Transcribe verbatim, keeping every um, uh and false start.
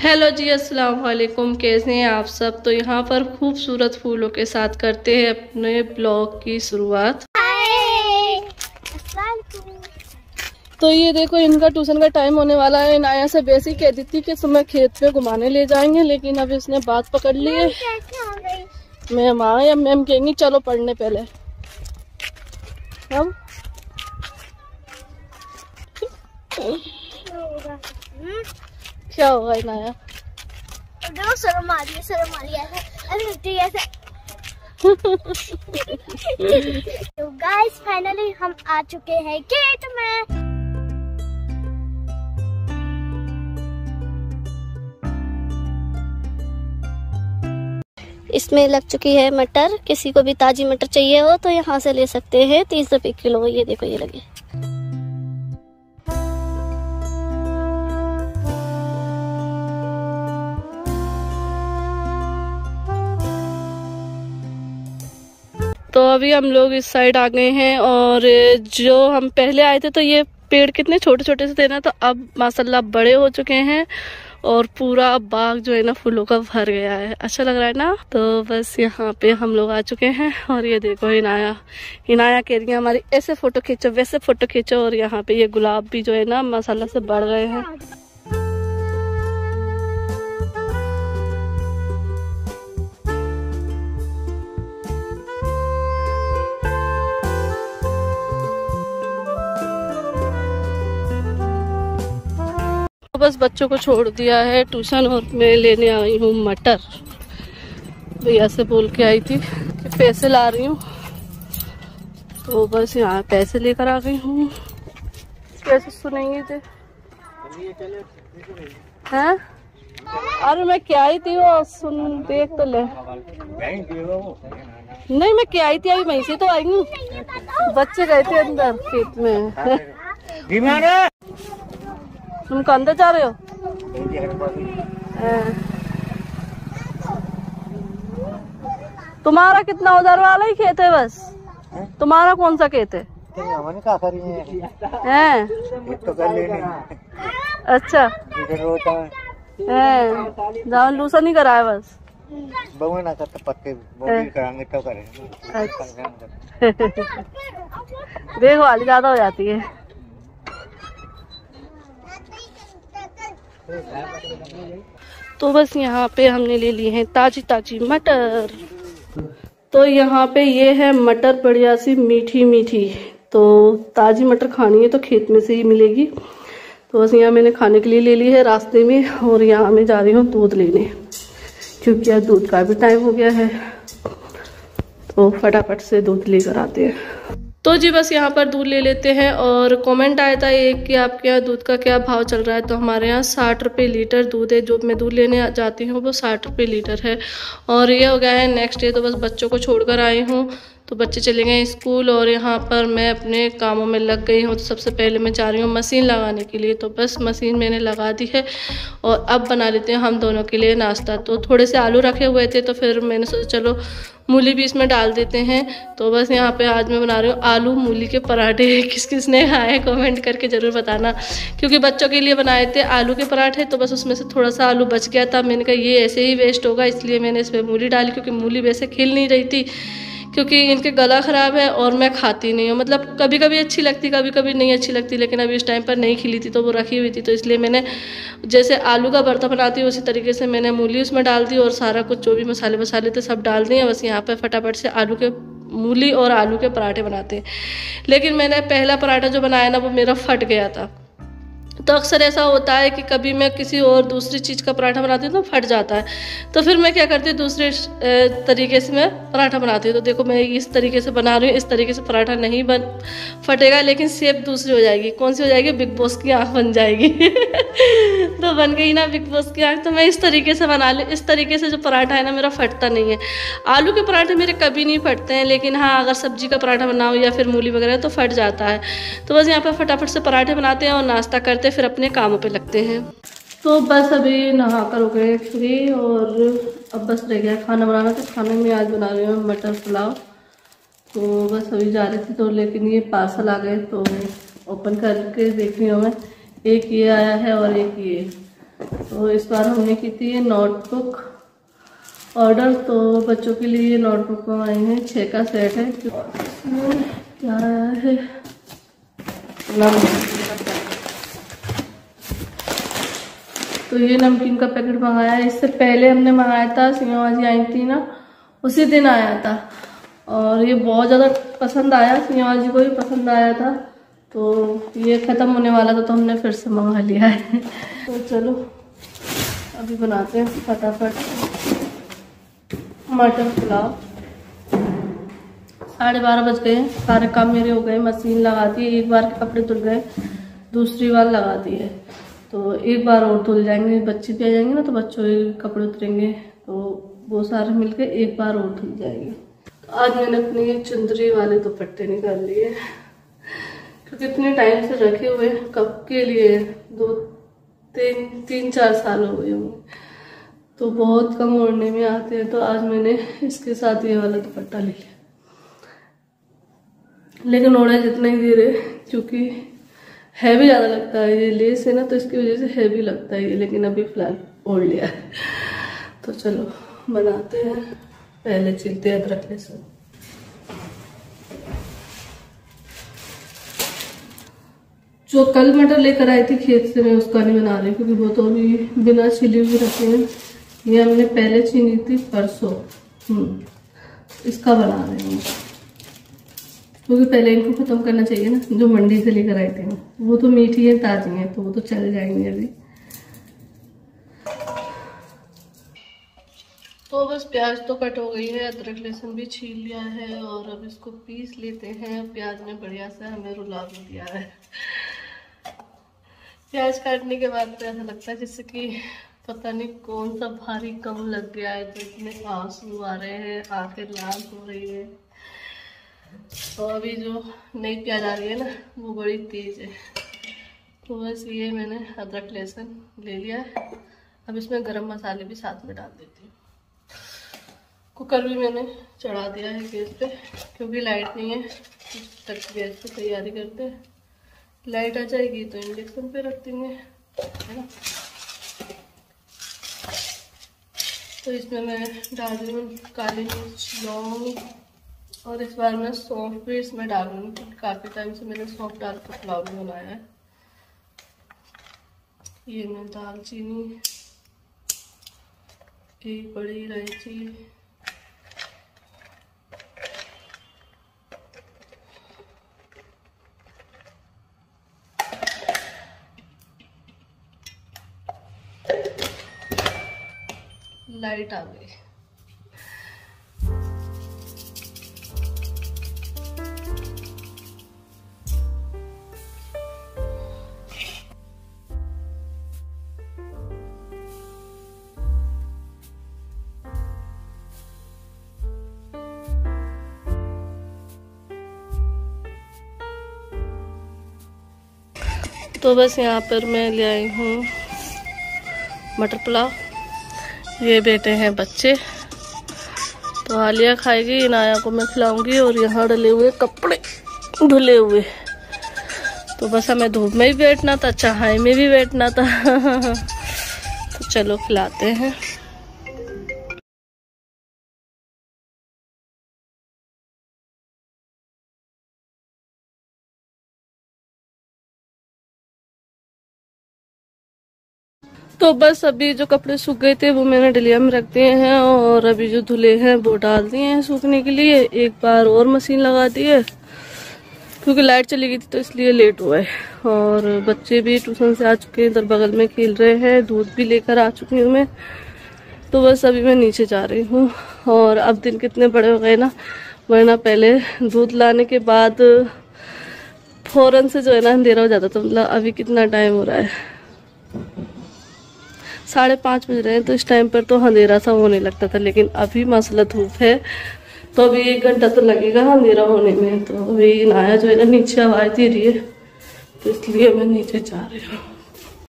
Hello जी, अस्सलाम वालेकुम। कैसे हैं आप सब। तो यहाँ पर खूबसूरत फूलों के साथ करते हैं अपने ब्लॉग की शुरुआत। तो ये देखो, इनका ट्यूशन का टाइम होने वाला है। नाया से बेसी कह दी थी कि सुबह खेत पे घुमाने ले जाएंगे, लेकिन अब इसने बात पकड़ ली है। मैम आए, अब मैम कहेंगी चलो पढ़ने पहले। हम क्या होगा नाया? शर्म आ रही है, शर्म आ रही है ऐसे। तो गाइस फाइनली हम आ चुके हैं खेत में। इसमें लग चुकी है मटर। किसी को भी ताजी मटर चाहिए हो तो यहाँ से ले सकते हैं, तीस रुपए किलो। ये देखो, ये लगे। तो अभी हम लोग इस साइड आ गए हैं, और जो हम पहले आए थे तो ये पेड़ कितने छोटे छोटे से थे ना, तो अब माशाल्लाह बड़े हो चुके हैं और पूरा बाग जो है ना फूलों का भर गया है। अच्छा लग रहा है ना। तो बस यहाँ पे हम लोग आ चुके हैं, और ये देखो इनाया इनाया कह रही है हमारी ऐसे फोटो खींचो वैसे फोटो खींचो। और यहाँ पे ये गुलाब भी जो है ना माशाल्लाह से बढ़ गए हैं। बस बच्चों को छोड़ दिया है ट्यूशन, और मैं लेने आई हूँ मटर। भैया से बोल के आई थी कि पैसे ला रही हूँ, तो बस यहाँ पैसे लेकर आ गई हूँ। कैसे सुनेंगे थे हैं? अरे मैं क्या आई थी, वो सुन देख तो ले। नहीं, मैं क्या आई थी, अभी वहीं से तो आई हूँ। बच्चे गए थे अंदर खेत में। तुम अंदर जा रहे हो? तुम्हारा कितना उधर वाला ही खेत है बस? तुम्हारा कौन सा खेत है? है? अच्छा, जाओ लूसा नहीं कराया बस। देखो वाली ज्यादा हो जाती है। तो बस यहाँ पे हमने ले लिए हैं ताजी ताजी मटर। तो यहाँ पे ये है मटर बढ़िया सी मीठी मीठी। तो ताजी मटर खानी है तो खेत में से ही मिलेगी। तो बस यहाँ मैंने खाने के लिए ले ली है रास्ते में, और यहाँ मैं जा रही हूँ दूध लेने, क्योंकि आज दूध का भी टाइम हो गया है। तो फटाफट से दूध लेकर आते हैं। तो जी बस यहाँ पर दूध ले लेते हैं। और कमेंट आया था एक कि आपके यहाँ दूध का क्या भाव चल रहा है। तो हमारे यहाँ साठ रुपये लीटर दूध है। जो मैं दूध लेने जाती हूँ वो साठ रुपये लीटर है। और ये हो गया है नेक्स्ट डे। तो बस बच्चों को छोड़कर आई हूँ, तो बच्चे चले गए स्कूल, और यहाँ पर मैं अपने कामों में लग गई हूँ। तो सबसे पहले मैं जा रही हूँ मशीन लगाने के लिए। तो बस मशीन मैंने लगा दी है, और अब बना लेते हैं हम दोनों के लिए नाश्ता। तो थोड़े से आलू रखे हुए थे, तो फिर मैंने सोचा चलो मूली भी इसमें डाल देते हैं। तो बस यहाँ पे आज मैं बना रही हूँ आलू मूली के पराठे। किस किस ने खाए कमेंट करके ज़रूर बताना, क्योंकि बच्चों के लिए बनाए थे आलू के पराठे। तो बस उसमें से थोड़ा सा आलू बच गया था। मैंने कहा ये ऐसे ही वेस्ट होगा, इसलिए मैंने इसमें मूली डाली, क्योंकि मूली वैसे खिल नहीं रही थी, क्योंकि इनके गला ख़राब है और मैं खाती नहीं हूँ। मतलब कभी कभी अच्छी लगती, कभी कभी नहीं अच्छी लगती, लेकिन अभी इस टाइम पर नहीं खिली थी तो वो रखी हुई थी। तो इसलिए मैंने जैसे आलू का भरता बनाती हूँ उसी तरीके से मैंने मूली उसमें डाल दी, और सारा कुछ जो भी मसाले वसाले थे सब डाल दिए। बस यहाँ पर फटाफट से आलू के मूली और आलू के पराठे बनाते हैं। लेकिन मैंने पहला पराठा जो बनाया ना वो मेरा फट गया था। तो अक्सर ऐसा होता है कि कभी मैं किसी और दूसरी चीज़ का पराठा बनाती हूँ तो फट जाता है। तो फिर मैं क्या करती हूँ, दूसरे तरीके से मैं पराठा बनाती हूँ। तो देखो मैं इस तरीके से बना रही हूँ। इस तरीके से पराठा नहीं बन फटेगा, लेकिन शेप दूसरी हो जाएगी। कौन सी हो जाएगी? बिग बॉस की आँख बन जाएगी। तो बन गई ना बिग बॉस की आँख। तो मैं इस तरीके से बना ली। इस तरीके से जो पराठा है ना मेरा फटता नहीं है। आलू के पराठे मेरे कभी नहीं फटते हैं, लेकिन हाँ अगर सब्जी का पराठा बनाओ या फिर मूली वगैरह तो फट जाता है। तो बस यहाँ पर फटाफट से पराठे बनाते हैं और नाश्ता करते हैं, फिर अपने कामों पे लगते हैं। तो बस अभी नहा कर हो गए फ्री, और अब बस रह गया खाना बनाना। तो खाने में आज बना रही हूँ मटर पुलाव। तो बस अभी जा रही थी तो, लेकिन ये पार्सल आ गए तो ओपन करके देख रही हूँ मैं। एक ये आया है और एक ये, तो इस बार हमने की थी ये नोटबुक ऑर्डर। तो बच्चों के लिए ये नोटबुक मंगाए हैं, छः का सेट है। इसमें क्या है, नमकीन का पैकेट। तो ये नमकीन का पैकेट मंगाया है। इससे पहले हमने मंगाया था, सियामा जी आई थी ना, उसी दिन आया था और ये बहुत ज़्यादा पसंद आया, सियामा जी को भी पसंद आया था। तो ये ख़त्म होने वाला था तो हमने फिर से मंगा लिया है। तो चलो अभी बनाते हैं फटाफट मटर पुलाव। साढ़े बारह बज गए, सारे काम मेरे हो गए। मशीन लगा दी, एक बार के कपड़े धुल गए, दूसरी बार लगा दी है। तो एक बार और धुल जाएंगे, बच्चे भी आ जाएंगे ना तो बच्चों के कपड़े उतरेंगे, तो वो सारे मिलके एक बार और धुल जाएंगे। तो आज मैंने अपने ये चुंदरी वाले दुपट्टे निकाल लिए क्योंकि इतने टाइम से रखे हुए, कब के लिए, दो तीन तीन चार साल हो गए होंगे, तो बहुत कम ओढ़ने में आते हैं। तो आज मैंने इसके साथ ये वाला दुपट्टा ले लिया, लेकिन ओढ़े जितना ही दे रहे क्योंकि हैवी ज़्यादा लगता है। ये लेस है ना तो इसकी वजह से हैवी लगता है ये, लेकिन अभी फिलहाल ओढ़ लिया है। तो चलो बनाते हैं, पहले छिलते हैं अदरक लहसुन। जो कल मटर लेकर आई थी खेत से, मैं उसका नहीं बना रही क्योंकि वो तो अभी बिना छिली हुई रखे हैं। ये हमने पहले छीनी थी परसों, हम्म इसका बना रहे हैं क्योंकि पहले इनको खत्म करना चाहिए ना, जो मंडी से लेकर आए थे ना। वो तो मीठी है, ताजी है, तो वो तो चल जाएंगे अभी। तो बस प्याज तो कट हो गई है, अदरक लहसुन भी छील लिया है और अब इसको पीस लेते हैं। प्याज ने बढ़िया से हमें रुला भी दिया है। प्याज काटने के बाद तो ऐसा लगता है जैसे कि पता नहीं कौन सा भारी कम लग गया है, तो इतने आंसू आ रहे हैं, आंखें लाल हो रही है। तो अभी जो नई प्याज आ रही है ना वो बड़ी तेज है। तो बस ये मैंने अदरक लहसुन ले लिया है। अब इसमें गरम मसाले भी साथ में डाल देती हूँ। कुकर भी मैंने चढ़ा दिया है गैस पे क्योंकि लाइट नहीं है, तक गैस पे तैयारी करते हैं। लाइट आ जाएगी तो इंडक्शन पे रख देंगे, है ना। तो इसमें मैं डाल रही हूँ काली मिर्च, लौंग और इस बार मैं सौंफ भी इसमें डालूंगी। काफ़ी टाइम से मैंने सौंफ डाल कर पुलाव भी बनाया है। ये मैं दालचीनी, एक बड़ी इलायची, लाइट आ गई। तो बस यहाँ पर मैं ले आई हूँ मटर पुलाव। ये बेटे हैं बच्चे, तो आलिया खाएगी, इनाया को मैं खिलाऊंगी और यहाँ डले हुए कपड़े धुले हुए। तो बस हमें धूप में भी बैठना था, चाय में भी बैठना था। तो चलो खिलाते हैं। तो बस अभी जो कपड़े सूख गए थे वो मैंने डलिया में रख दिए हैं और अभी जो धुले हैं वो डाल दिए हैं सूखने के लिए। एक बार और मशीन लगा दी है क्योंकि लाइट चली गई थी तो इसलिए लेट हुआ है। और बच्चे भी ट्यूशन से आ चुके हैं, इधर बगल में खेल रहे हैं, दूध भी लेकर आ चुकी हूँ मैं। तो बस अभी मैं नीचे जा रही हूँ। और अब दिन कितने बड़े हो गए ना, वरना पहले दूध लाने के बाद फौरन से जो है ना अंधेरा हो जाता था। मतलब अभी कितना टाइम हो रहा है, साढ़े पाँच बज रहे हैं, तो इस टाइम पर तो अंधेरा सा होने लगता था। लेकिन अभी मसला धूप है तो अभी एक घंटा तो लगेगा अंधेरा होने में। तो अभी नाया जो है ना नीचे आवाज़ दे रही है, तो इसलिए मैं नीचे जा रही हूँ।